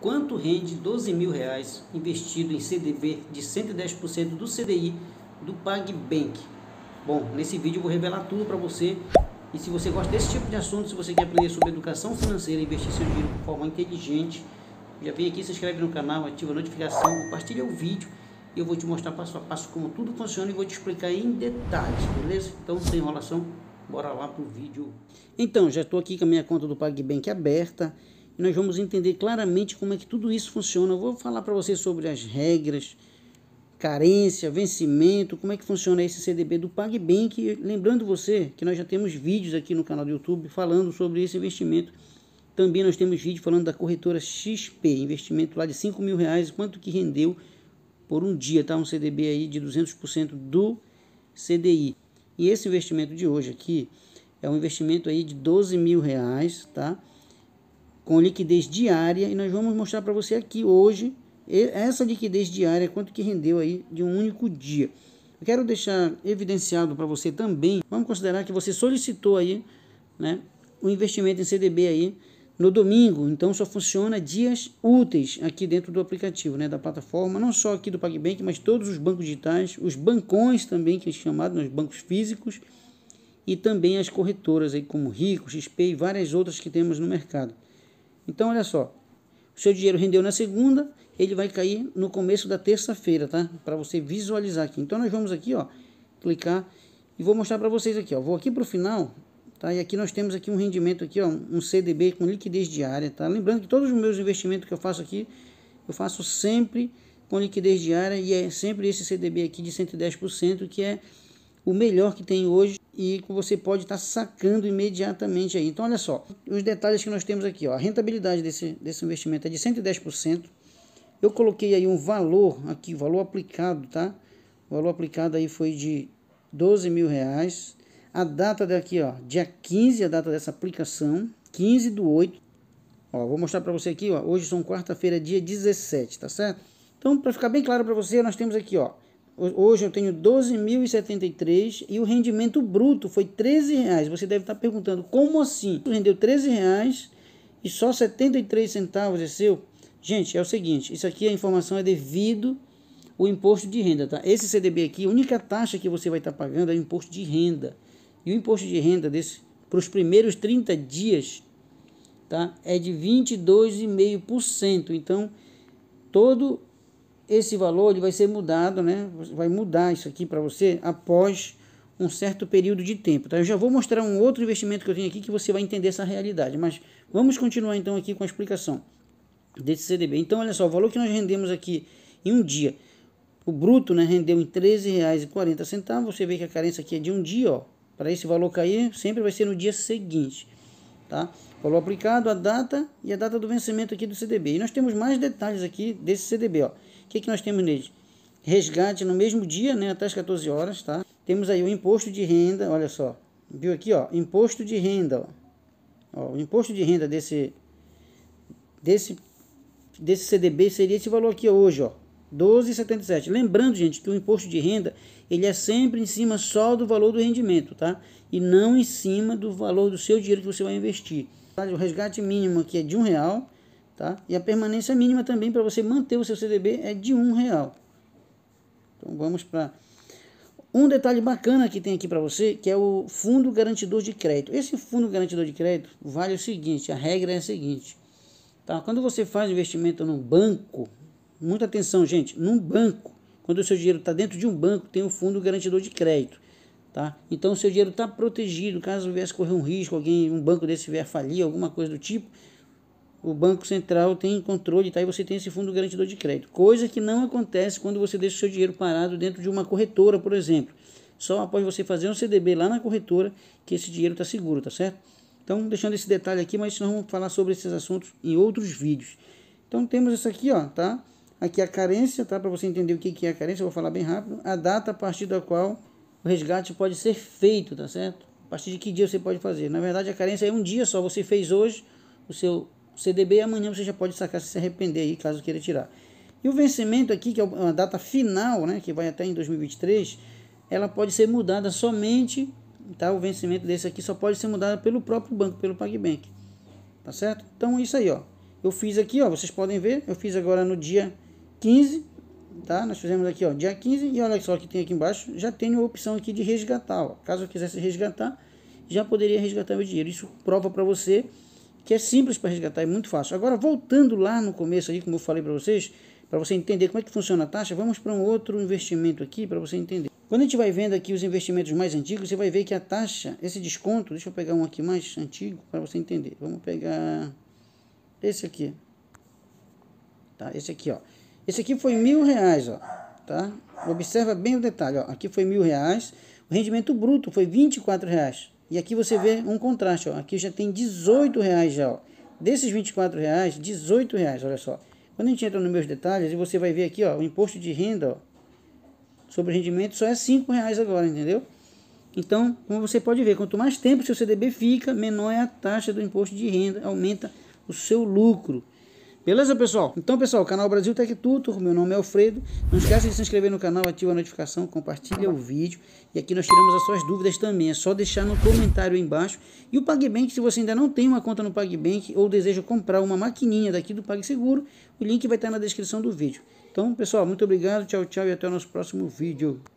quanto rende R$ 12.000 investido em CDB de 110% do CDI do PagBank. Bom, nesse vídeo eu vou revelar tudo para você. E se você gosta desse tipo de assunto, se você quer aprender sobre educação financeira e investir seu dinheiro de forma inteligente, já vem aqui, se inscreve no canal, ativa a notificação, compartilha o vídeo e eu vou te mostrar passo a passo como tudo funciona e vou te explicar em detalhes, beleza? Então, sem enrolação, bora lá pro vídeo. Então, já estou aqui com a minha conta do PagBank aberta e nós vamos entender claramente como é que tudo isso funciona. Eu vou falar para você sobre as regras, carência, vencimento, como é que funciona esse CDB do PagBank. Lembrando você que nós já temos vídeos aqui no canal do YouTube falando sobre esse investimento. Também nós temos vídeo falando da corretora XP, investimento lá de R$ 5.000, quanto que rendeu por um dia, tá? Um CDB aí de 200% do CDI. E esse investimento de hoje aqui é um investimento aí de R$ 12.000, tá? Com liquidez diária, e nós vamos mostrar para você aqui hoje essa liquidez diária, quanto que rendeu aí de um único dia. Eu quero deixar evidenciado para você também, vamos considerar que você solicitou aí, né, o investimento em CDB aí no domingo, então só funciona dias úteis aqui dentro do aplicativo, né, da plataforma, não só aqui do PagBank, mas todos os bancos digitais, os bancões também, que é chamado, os bancos físicos, e também as corretoras aí como Rico, XP e várias outras que temos no mercado. Então olha só, o seu dinheiro rendeu na segunda, ele vai cair no começo da terça-feira, tá? Para você visualizar aqui. Então nós vamos aqui, ó, clicar e vou mostrar para vocês aqui, ó. Vou aqui para o final, tá? E aqui nós temos aqui um rendimento aqui, ó, um CDB com liquidez diária, tá? Lembrando que todos os meus investimentos que eu faço aqui, eu faço sempre com liquidez diária e é sempre esse CDB aqui de 110%, que é o melhor que tem hoje e que você pode estar sacando imediatamente aí. Então olha só, os detalhes que nós temos aqui, ó. A rentabilidade desse investimento é de 110%. Eu coloquei aí um valor aqui, valor aplicado, tá? O valor aplicado aí foi de R$ 12.000. A data daqui, ó, dia 15, a data dessa aplicação, 15/8. Ó, vou mostrar para você aqui, ó. Hoje são quarta-feira, dia 17, tá certo? Então, para ficar bem claro para você, nós temos aqui, ó. Hoje eu tenho 12.073 e o rendimento bruto foi R$ 13. Você deve estar perguntando, como assim? Rendeu R$ 13 e só 73 centavos é seu? Gente, é o seguinte, isso aqui a informação é devido ao imposto de renda, tá? Esse CDB aqui, a única taxa que você vai estar pagando é o imposto de renda. E o imposto de renda desse para os primeiros 30 dias, tá? É de 22,5%. Então, todo esse valor ele vai ser mudado, né? Vai mudar isso aqui para você após um certo período de tempo, tá? Eu já vou mostrar um outro investimento que eu tenho aqui que você vai entender essa realidade, mas vamos continuar então aqui com a explicação desse CDB. Então olha só, o valor que nós rendemos aqui em um dia, o bruto, né, rendeu em R$ 13,40. Você vê que a carência aqui é de um dia, ó. Para esse valor cair, sempre vai ser no dia seguinte, tá? Valor aplicado, a data e a data do vencimento aqui do CDB. E nós temos mais detalhes aqui desse CDB, ó. O que nós temos nele? Resgate no mesmo dia, né, até as 14 horas, tá? Temos aí o imposto de renda, olha só. Viu aqui, ó, imposto de renda, ó. O imposto de renda desse CDB seria esse valor aqui hoje, ó, 12,77. Lembrando, gente, que o imposto de renda, ele é sempre em cima só do valor do rendimento, tá? E não em cima do valor do seu dinheiro que você vai investir. Tá? O resgate mínimo aqui é de R$ 1, tá? E a permanência mínima também para você manter o seu CDB é de R$ 1. Então vamos para um detalhe bacana que tem aqui para você, que é o Fundo Garantidor de Crédito. Esse Fundo Garantidor de Crédito vale o seguinte, a regra é a seguinte, tá? Quando você faz investimento num banco, muita atenção, gente, num banco, quando o seu dinheiro está dentro de um banco, tem um Fundo Garantidor de Crédito, tá? Então o seu dinheiro está protegido, caso viesse correr um risco, um banco desse vier falir, alguma coisa do tipo, o Banco Central tem controle, tá? E você tem esse Fundo Garantidor de Crédito. Coisa que não acontece quando você deixa o seu dinheiro parado dentro de uma corretora, por exemplo. Só após você fazer um CDB lá na corretora que esse dinheiro está seguro, tá certo? Então, deixando esse detalhe aqui, mas nós vamos falar sobre esses assuntos em outros vídeos. Então, temos isso aqui, ó, tá? Aqui a carência, tá? Para você entender o que é a carência, eu vou falar bem rápido. A data a partir da qual o resgate pode ser feito, tá certo? A partir de que dia você pode fazer. Na verdade, a carência é um dia só. Você fez hoje o seu CDB e amanhã você já pode sacar se arrepender aí, caso queira tirar. E o vencimento aqui, que é a data final, né, que vai até em 2023, ela pode ser mudada somente, tá? O vencimento desse aqui só pode ser mudado pelo próprio banco, pelo PagBank, tá certo? Então isso aí, ó. eu fiz aqui, ó, vocês podem ver, eu fiz agora no dia 15, tá? Nós fizemos aqui, ó, dia 15, e olha só que tem aqui embaixo, já tem a opção aqui de resgatar, ó. Caso eu quisesse resgatar, já poderia resgatar meu dinheiro. Isso prova para você que é simples para resgatar, é muito fácil. Agora, voltando lá no começo aí, como eu falei para você entender como é que funciona a taxa, vamos para um outro investimento aqui para você entender. Quando a gente vai vendo aqui os investimentos mais antigos, você vai ver que a taxa, esse desconto, deixa eu pegar um aqui mais antigo para você entender. Vamos pegar esse aqui. Tá, esse aqui, ó. Esse aqui foi R$1.000, ó, tá? Observa bem o detalhe, ó. Aqui foi R$1.000, o rendimento bruto foi R$24. E aqui você vê um contraste, ó. Aqui já tem R$18 já, ó. Desses R$24, R$18, olha só. Quando a gente entra nos meus detalhes, e você vai ver aqui, ó, o imposto de renda, ó, sobre rendimento só é R$5 agora, entendeu? Então, como você pode ver, quanto mais tempo seu CDB fica, menor é a taxa do imposto de renda, aumenta o seu lucro. Beleza, pessoal? Então, pessoal, o canal Brasil Tech Tutor, meu nome é Alfredo. Não esqueça de se inscrever no canal, ativa a notificação, compartilha o vídeo. E aqui nós tiramos as suas dúvidas também. É só deixar no comentário aí embaixo. E o PagBank, se você ainda não tem uma conta no PagBank ou deseja comprar uma maquininha daqui do PagSeguro, o link vai estar na descrição do vídeo. Então, pessoal, muito obrigado, tchau, tchau e até o nosso próximo vídeo.